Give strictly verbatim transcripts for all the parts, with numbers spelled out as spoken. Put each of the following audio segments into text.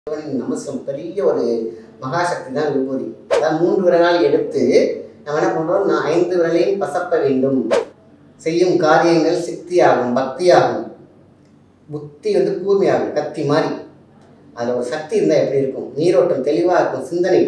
நமஸ்கம் பெரிய ஒரு மகாசக்தி தான் விபூதி. அதாவது மூன்று விரலால் எடுத்து நம்ம என்ன பண்ணுறோம், நான் ஐந்து விரலையும் பசப்ப வேண்டும். செய்யும் காரியங்கள் சித்தியாகும், பக்தியாகும், புத்தி வந்து கூர்மையாகும், கத்தி மாதிரி. அதில் ஒரு சக்தி இருந்தால் எப்படி இருக்கும், நீரோட்டம் தெளிவாக இருக்கும், சிந்தனை.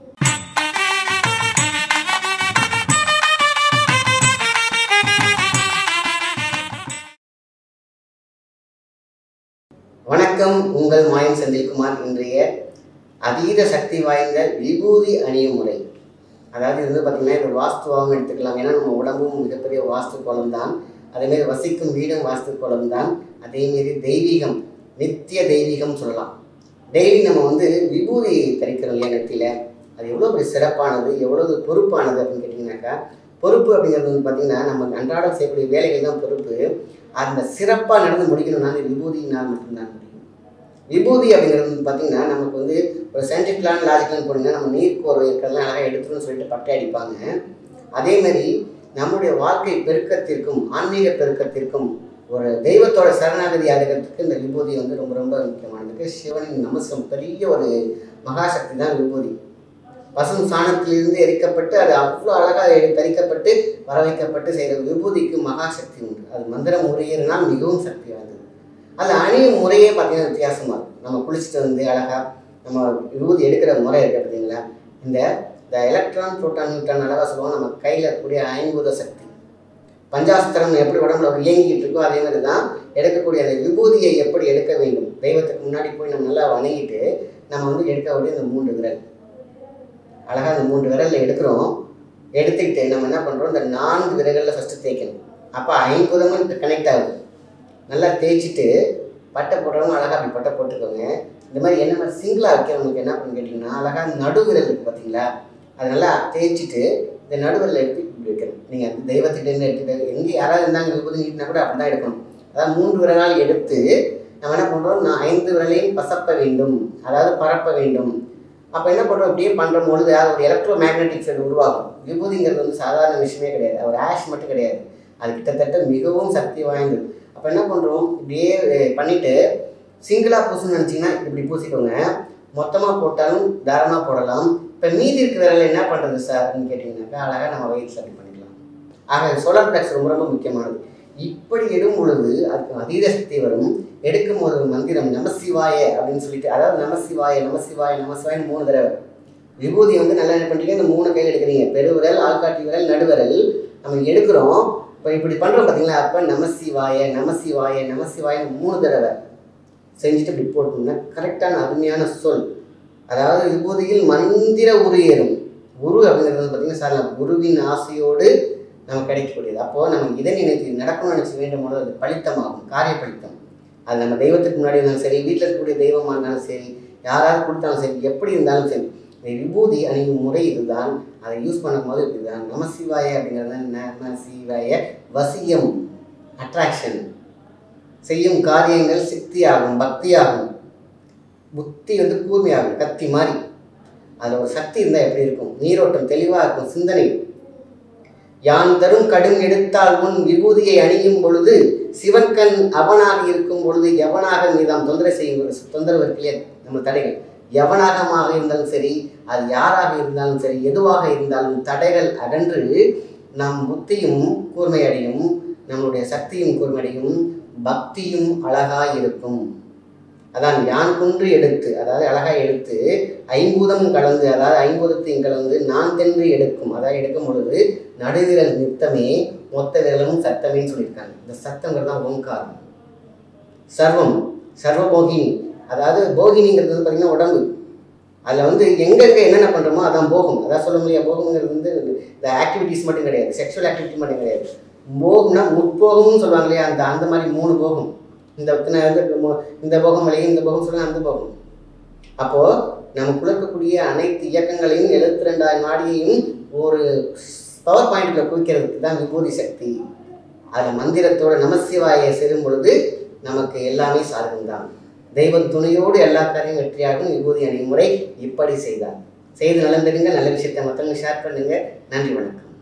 வணக்கம், உங்கள் மாயன் செந்தில்குமார். இன்றைய அதீத சக்தி வாய்ந்த விபூதி அணியும் முறை. அதாவது இது வந்து பார்த்திங்கன்னா இது வாஸ்துவாகவும் எடுத்துக்கலாம். ஏன்னா நம்ம உடம்பும் மிகப்பெரிய வாஸ்து கோலம் தான். அதேமாரி வசிக்கும் வீடும் வாஸ்து கோலம் தான். அதேமாரி தெய்வீகம், நித்திய தெய்வீகம் சொல்லலாம். டெய்லி நம்ம வந்து விபூதி தரிக்கிறோம் இல்லையா நெத்தியில், அது எவ்வளோ பெரிய சிறப்பானது, எவ்வளவு பொறுப்பானது அப்படின்னு கேட்டிங்கனாக்கா, பொறுப்பு அப்படிங்கிறது வந்து பார்த்திங்கன்னா நம்ம அன்றாடம் செய்யக்கூடிய வேலைகள் தான் பொறுப்பு. அந்த சிறப்பாக நடந்து முடிக்கணும்னால விபூதினால் மட்டும்தான் முடியும். விபூதி அப்படிங்கிறது வந்து பார்த்திங்கன்னா நமக்கு வந்து ஒரு சயின்டிஃபிக்கலான லாஜிக்கலான போனீங்கன்னா நம்ம நீர் கோர்வை இருக்கிறதெல்லாம் அழகாக எடுத்துருன்னு சொல்லிட்டு பட்டை அடிப்பாங்க. அதேமாதிரி நம்முடைய வாழ்க்கை பெருக்கத்திற்கும் ஆன்மீக பெருக்கத்திற்கும் ஒரு தெய்வத்தோட சரணாகதி ஆகிறதுக்கு இந்த விபூதி வந்து ரொம்ப ரொம்ப முக்கியமானதுக்கு. சிவனின் நமஸ்கம் பெரிய ஒரு மகாசக்தி தான் விபூதி. பசும் சாணத்திலிருந்து எரிக்கப்பட்டு அது அவ்வளோ அழகாக தரிக்கப்பட்டு வர வைக்கப்பட்டு செய்கிற விபூதிக்கு மகாசக்தி உண்டு. அது மந்திரம் முறையினால் மிகவும் சக்தி வாய்ந்தது. அதில் அணியும் முறையே பார்த்திங்கன்னா வித்தியாசமாக இருக்கும். நம்ம குளிச்சுட்டு வந்து அழகாக நம்ம விபூதி எடுக்கிற முறை இருக்குது பார்த்தீங்களா. இந்த இந்த எலக்ட்ரான் புரோட்டான் நியூட்ரான் அழகாக சொல்லுவோம். நம்ம கையில் இருக்கக்கூடிய ஐம்பூத சக்தி பஞ்சாஸ்திரம் எப்படி உடம்புல இயங்கிட்டு இருக்கோ அதே மாதிரி தான் எடுக்கக்கூடிய அந்த விபூதியை எப்படி எடுக்க வேண்டும். தெய்வத்துக்கு முன்னாடி போய் நம்ம நல்லா வணங்கிட்டு நம்ம வந்து எடுக்க வேண்டிய இந்த மூன்று விரல் அழகாக அந்த மூன்று விரலில் எடுக்கிறோம். எடுத்துக்கிட்டு நம்ம என்ன பண்ணுறோம், இந்த நான்கு விரல்களில் ஃபஸ்ட்டு தேய்க்கணும். அப்போ ஐம்பூதமும் கனெக்ட் ஆகுது. நல்லா தேய்ச்சிட்டு பட்டை போடுறவங்க அழகாக அப்படி பட்டை போட்டுக்கோங்க. இந்த மாதிரி என்ன மாதிரி சிங்கிளாக வைக்கிறவங்களுக்கு என்ன பண்ணு கேட்டிங்கன்னா, அழகாக நடுவிரல் இருக்குது பார்த்தீங்களா, அது நல்லா தேய்ச்சிட்டு இந்த நடுவிரல் எடுத்து இப்படி வைக்கணும். நீங்கள் அந்த தெய்வத்திட்டேருந்து எடுத்துகிட்டு எங்கே யாராவது இருந்தாங்க விபூதி நீட்டினா கூட அப்படி தான் எடுக்கணும். அதாவது மூன்று விரலால் எடுத்து நம்ம என்ன பண்ணுறோம், நான் ஐந்து விரலையும் பசப்ப வேண்டும், அதாவது பரப்ப வேண்டும். அப்போ என்ன பண்ணுறோம், இப்படியே பண்ணுற பொழுது அது ஒரு எலக்ட்ரோ மேக்னெட்டிக் ஃபீல்டு உருவாகும். விபூதிங்கிறது வந்து சாதாரண விஷயமே கிடையாது, ஒரு ஆஷ் மட்டும் கிடையாது, அது கிட்டத்தட்ட மிகவும் சக்தி வாய்ந்தது. அப்போ என்ன பண்ணுறோம், இப்படியே பண்ணிவிட்டு சிங்கிளாக பூசணும்னு நினச்சிங்கன்னா இப்படி பூசிக்கோங்க. மொத்தமாக போட்டாலும் தாராளமாக போடலாம். இப்போ மீதி இருக்கிற வேலை என்ன பண்ணுறது சார் அப்படின்னு கேட்டிங்கனாக்கா, அழகாக நம்ம வயிற்று அப்படி பண்ணிக்கலாம். ஆக சோலார் பிளக்ஸ் ரொம்ப ரொம்ப முக்கியமானது. இப்படி எடுக்கும் பொழுது அதுக்கு அதீத சக்தி வரும். எடுக்கும் போது மந்திரம் நமசிவாய அப்படின்னு சொல்லிட்டு, அதாவது நமசிவாய நமசிவாய நமசிவாயன்னு மூணு தடவை விபூதி வந்து நல்லா என்ன பண்ணுறீங்க, இந்த மூணு கையில் எடுக்கிறீங்க. பெருவிரல், ஆள்காட்டி விரல், நடுவிரல் நம்ம எடுக்கிறோம். இப்போ இப்படி பண்ணுறோம் பார்த்தீங்களா, அப்போ நமசிவாய நமசிவாய நமசிவாயன்னு மூணு தடவை செஞ்சுட்டு இப்படி போட்டோம்னா கரெக்டான அருமையான சொல். அதாவது விபூதியில் மந்திர உரு ஏறும். உரு அப்படிங்கிறது வந்து பார்த்திங்கன்னா சார் குருவின் ஆசையோடு நம்ம கிடைக்கக்கூடியது. அப்போது நம்ம இதை நினைத்து நடக்கணும்னு நினச்சி வேண்டும் போது அது பலித்தமாகும், காரிய பலித்தம். அது நம்ம தெய்வத்துக்கு முன்னாடி இருந்தாலும் சரி, வீட்டில் இருக்கக்கூடிய தெய்வமாக இருந்தாலும் சரி, யாராவது கொடுத்தாலும் சரி, எப்படி இருந்தாலும் சரி, இந்த விபூதி அணியும் முறை இதுதான். அதை யூஸ் பண்ணும் போது இதுதான் நமசிவாய அப்படிங்கிறது. நமசிவாய வசியம், அட்ராக்ஷன், செய்யும் காரியங்கள் சித்தியாகும், பக்தியாகும், புத்தி வந்து கூர்மையாகும், கத்தி மாதிரி. அதில் ஒரு சக்தி இருந்தால் எப்படி இருக்கும், நீரோட்டம் தெளிவாக இருக்கும், சிந்தனை. யான் தரும் கடும் எடுத்தால் முன் விபூதியை அணியும் பொழுது சிவன்கண் அவனாக இருக்கும் பொழுது எவனாக மீதாம் தொந்தரவு செய்யும் தொந்தரவு இருக்கலையே நம்ம தடைகள், எவனாகமாக இருந்தாலும் சரி, அது யாராக இருந்தாலும் சரி, எதுவாக இருந்தாலும் தடைகள் அகன்று நம் புத்தியும் கூர்மையடையும், நம்மளுடைய சக்தியும் கூர்மையடையும், பக்தியும் அழகாக இருக்கும். அதான் யான் குன்று எடுத்து, அதாவது அழகாக எடுத்து ஐம்பூதம் கலந்து, அதாவது ஐம்பூதத்தையும் கலந்து நான் தென்று எடுக்கும். அதாவது எடுக்கும் பொழுது நடுவிரல் நித்தமே, மொத்த விரலும் சத்தமேன்னு சொல்லியிருக்காங்க. இந்த சத்தங்கிறது தான் ஓங்காரம். சர்வம், சர்வ போகினி, அதாவது போகினிங்கிறது வந்து பார்த்திங்கன்னா உடம்பு. அதில் வந்து எங்கெங்கே என்னென்ன பண்ணுறோமோ அதான் போகும். அதான் சொல்ல முடியாது. போகம்ங்கிறது வந்து இந்த ஆக்டிவிட்டீஸ் மட்டும் கிடையாது, செக்ஷுவல் ஆக்டிவிட்டி மட்டும் கிடையாது. போகம்னா முற்போகம்னு சொல்லுவாங்க இல்லையா, அந்த அந்த மாதிரி மூணு போகம். இந்த வந்து இந்த போகம் வழியும் இந்த போகம் சொல்லுவாங்க, அந்த போகம். அப்போது நமக்குள்ள இருக்கக்கூடிய அனைத்து இயக்கங்களையும் எழுபத்தி ரெண்டாயிரம் நாடியையும் ஒரு பவர் பாயிண்டில் குவிக்கிறதுக்கு தான் விபூதி சக்தி. அதில் மந்திரத்தோட நமசிவாயை சேரும் பொழுது நமக்கு எல்லாமே சாதகம்தான். தெய்வம் துணையோடு எல்லா காரையும் வெற்றியாகும் விபூதி அணிமுறை இப்படி செய்தார். செய்து நலன் பெறுங்க, நல்ல விஷயத்தை மற்றவங்க ஷேர் பண்ணுங்கள். நன்றி, வணக்கம்.